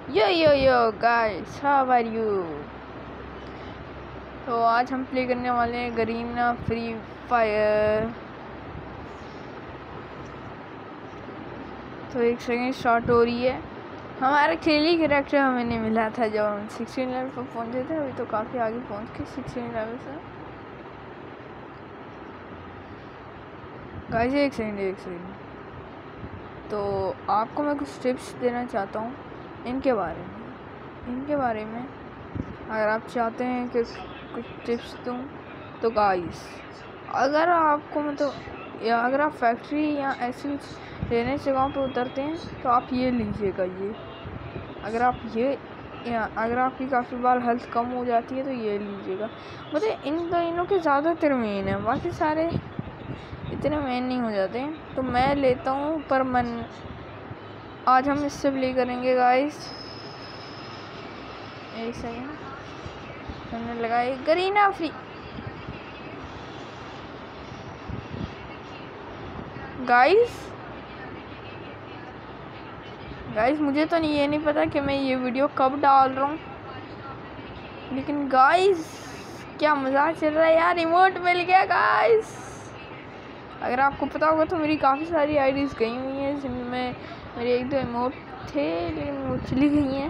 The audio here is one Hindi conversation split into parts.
Yo guys, how are you. तो आज हम प्ले करने वाले हैं गरीना फ्री फायर। तो एक सेकंड स्टार्ट हो रही है। हमारा खेली कैरेक्टर हमें नहीं मिला था जब हम 16 लेवल पर पहुंचे थे। अभी तो काफ़ी आगे पहुंच के 16 लेवल से। गाइस एक सेकंड। तो आपको मैं कुछ टिप्स देना चाहता हूँ इनके बारे में अगर आप चाहते हैं कि कुछ टिप्स दूँ तो गाइस, अगर आपको मतलब या अगर आप फैक्ट्री या ऐसी लेने जगहों पे उतरते हैं तो आप ये लीजिएगा। ये अगर आपकी काफ़ी बार हेल्थ कम हो जाती है तो ये लीजिएगा। मतलब इन दोनों के ज़्यादातर मेन है, बाकी सारे इतने मेन नहीं हो जाते हैं। तो मैं लेता हूँ पर मन आज हम इससे प्ले करेंगे गाइस। एक सेकंड, हमने लगाई गरीना फ्री। गाइस मुझे तो ये नहीं पता कि मैं ये वीडियो कब डाल रहा हूँ, लेकिन गाइस क्या मज़ाक चल रहा है यार। रिमोट मिल गया गाइस। अगर आपको पता होगा तो मेरी काफ़ी सारी आईडीज़ गई हुई हैं जिनमें मेरे एक दो इमोट थे लेकिन वो चली गई हैं।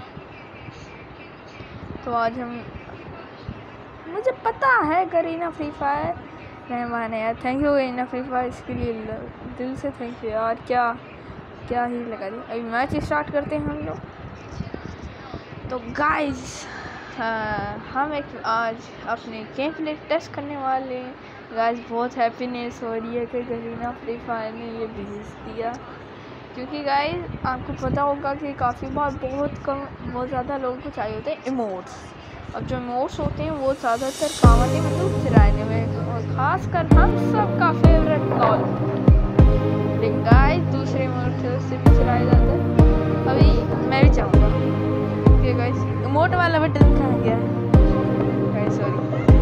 तो आज मुझे पता है गरीना फ्री फायर रहमान है यार। Thank you Garena free fire, इसके लिए दिल से थैंक यू यार। क्या ही लगा दी। अभी मैच स्टार्ट करते हैं हम लोग। तो गाइस हम आज अपने गेम प्ले टेस्ट करने वाले हैं गाइस। बहुत हैप्पीनेस हो रही है कि गरीना फ्री फायर ने ये भेज दिया, क्योंकि गाइस आपको पता होगा कि काफ़ी बार बहुत ज़्यादा लोगों को चाहिए होते हैं इमोट्स। अब जो इमोट्स होते हैं वो ज़्यादातर काम आते हैं मतलब चिराने में, और ख़ासकर हम सबका फेवरेट लॉल। लेकिन गाइस दूसरे इमोट से भी चिराए जाते हैं। अभी मैं भी चाहूँगा कि गाइस इमोट वाला बटन कहाँ गया है गाइस, सॉरी।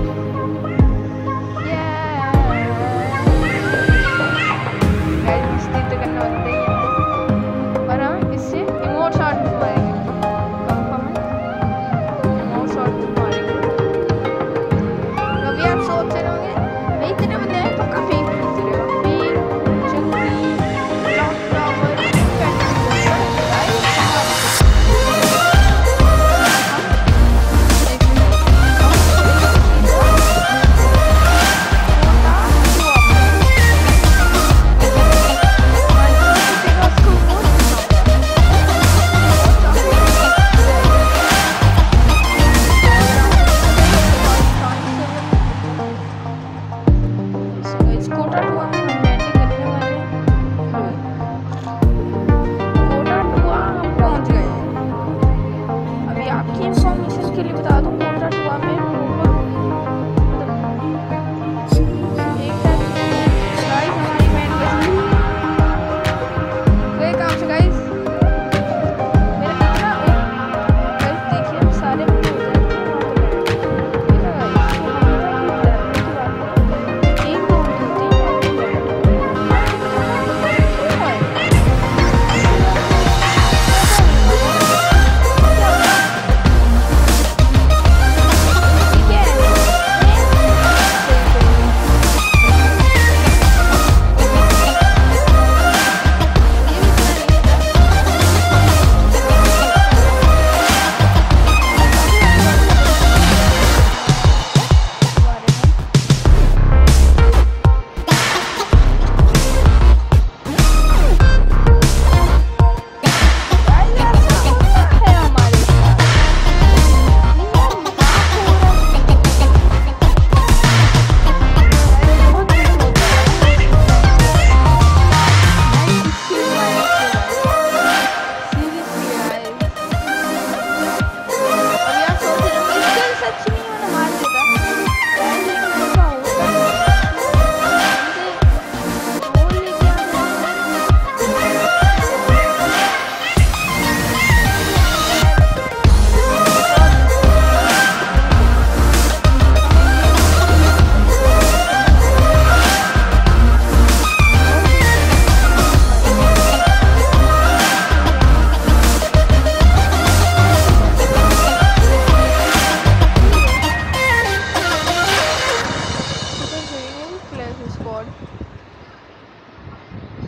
गाइस मस्ती तो करना बनता ही है, और हम इससे इमोट शॉट भी मारेंगे। कंफर्म है, इमोट शॉट भी मारेंगे। तो अभी आप सोच रहे होंगे भाई इतने बंदे हैं तो काफ़ी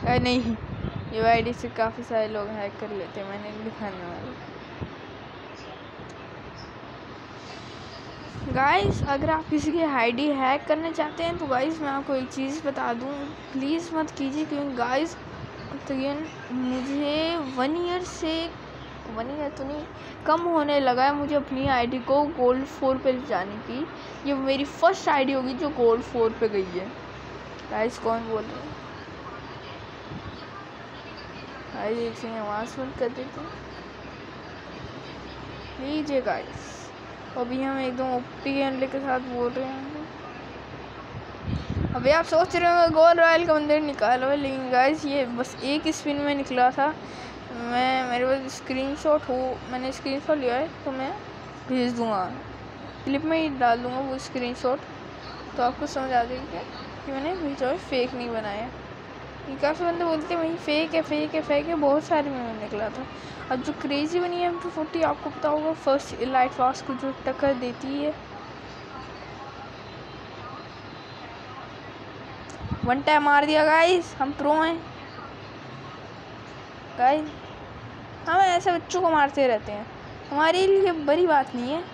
नहीं, ये आईडी से काफ़ी सारे लोग हैक कर लेते हैं, मैंने दिखाने वाला। गाइस अगर आप किसी की आईडी हैक करना चाहते हैं तो गाइस मैं आपको एक चीज़ बता दूं, प्लीज़ मत कीजिए, क्योंकि गाइस मुझे 1 ईयर तो नहीं, कम होने लगा है मुझे अपनी आईडी को गोल्ड 4 पे जाने की। ये मेरी फर्स्ट आईडी होगी जो गोल्ड 4 पे गई है। गाइस कौन बोल रहे हैं? गाइस एक से आवाज़ बंद कर देते हैं लीजिए गाइस। अभी हम एकदम ओपी गेमप्ले के साथ बोल रहे हैं। अभी आप सोच रहे हो गोल्ड रॉयल का मंदिर निकाला है, लेकिन गाइस ये बस एक स्पिन में निकला था। मेरे पास स्क्रीनशॉट मैंने स्क्रीनशॉट लिया है, तो मैं भेज दूँगा, क्लिप में ही डाल दूँगा वो स्क्रीनशॉट, तो आपको समझ आ जाएगा कि मैंने भेजा है, फेक नहीं बनाया। ये काफ़ी बंदे बोलते हैं वही फेक है, बहुत सारे में निकला था। अब जो क्रेजी बनी है MP40, आपको पता होगा फर्स्ट लाइट फास्ट को जो टक्कर देती है, 1 टाइम मार दिया गाइस, हम प्रो हैं गाइस। हम ऐसे बच्चों को मारते रहते हैं, हमारे लिए बड़ी बात नहीं है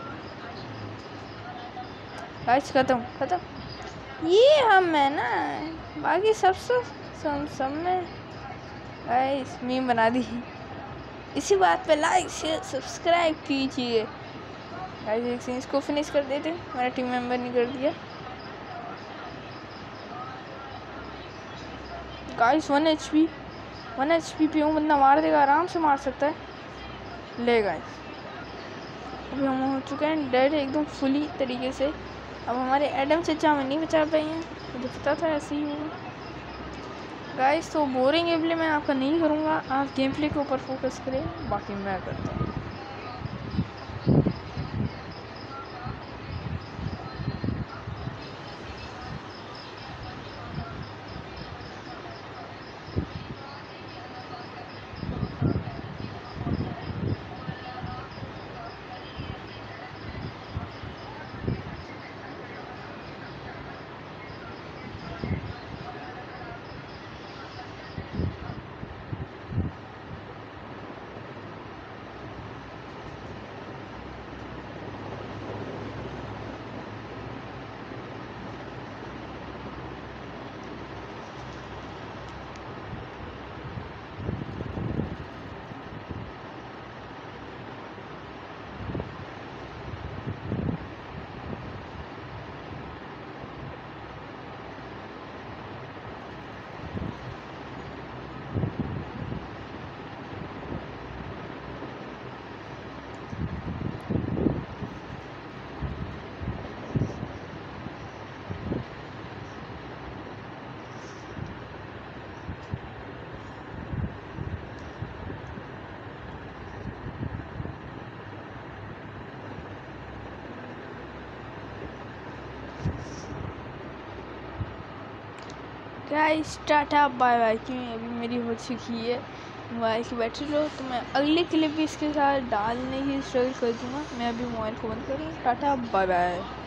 गाइस। खत्म ये हम है ना, बाकी सब में गाइस मीम बना दी। इसी बात पे लाइक शेयर सब्सक्राइब कीजिए गाइस। इसको फिनिश कर देते हैं, मेरा टीम मेंबर नहीं कर दिया गाइस। 1 HP पे हूँ, बंदा मार देगा, आराम से मार सकता है। ले गाइस अभी हम हो चुके हैं डेड एकदम फुली तरीके से। अब हमारे एडम चचा हमें नहीं बचा पाए हैं, मुझे पता था ऐसे ही होगा गाइस। तो बोरिंग गेम प्ले मैं आपका नहीं करूँगा, आप गेम प्ले के ऊपर फोकस करें, बाकी मैं करता हूँ। Guys tata bye bye. क्यों अभी मेरी हो चुकी है मोबाइल की बैटरी लो, तो मैं अगली क्लिप भी इसके साथ डालने की स्ट्रगल कर दूँगा। मैं अभी मोबाइल को बंद करूँ। Tata bye bye.